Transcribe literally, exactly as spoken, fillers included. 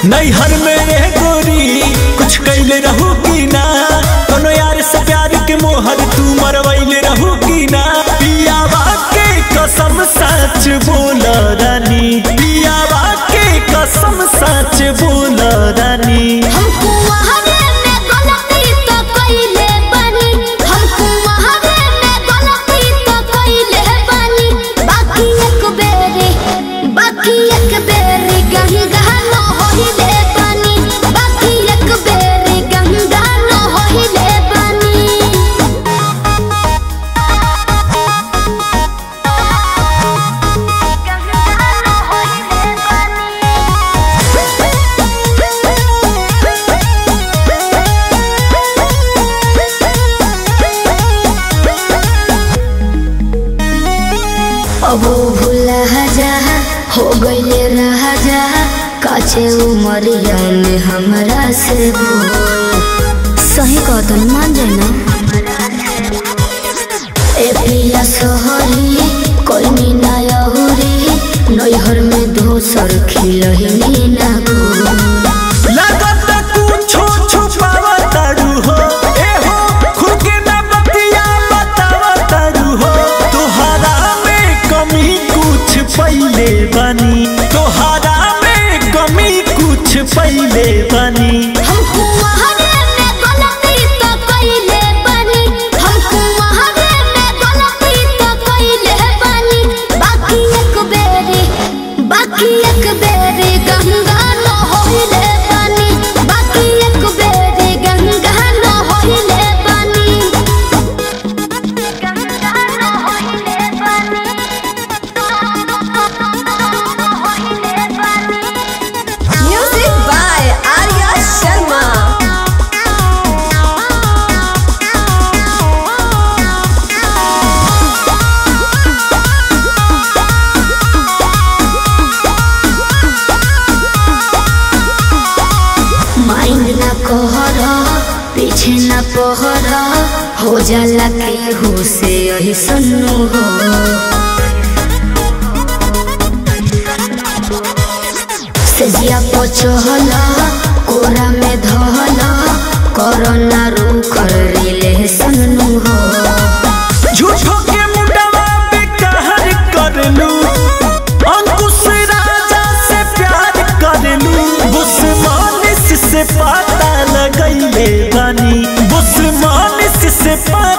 नैहर में रह गोरी कुछ कैले रहू की ना, कोनो यार से प्यार के मोहर तू मरवैले रहू की ना। पियावा के कसम सच बोल रानी, पियावा के कसम सच बोल रानी। हमको वहारे में गलती तो कइले बानी, हमको वहारे में गलती तो कइले बानी। बाकी एक बेरी बाकी एक बेरी गही गहनो होइले बानी, बाकी एक बेरी गही गहनो होइले बानी। अब भूला जा हो गईले रहा जा, काचे उमरिया में हमरा से सही कहतन मान जाए ना। ए पिया सोहरी कोई मीना यहुरी, नैहर में दोसर खिलही ना को। पहले बनी तोहरा में कमी कुछ पहले बनी। हमको वहारे में गलती तो कइले बानी, हमको वहारे में गलती तो कइले बानी। बाकी एक बेरी बाकी एक बेरी गंगा न होइले बानी, बाकी एक बेरी गंगा न होइले बानी, गंगा न होइले बानी। Music by Arya Sharma. Mind ना कहरा पीछे ना पहरा, हो जाला के हो से यही सुनो हो। सजिया पचहला कोरा में धहला, कोरोना रू कर रिले सुनो हो। झूठो के मुंडवा पे कहर कर लू, अंकुश राजा से प्यार कर लू। बुस्मानिस से पता लगैले बानी, बुस्मानिस से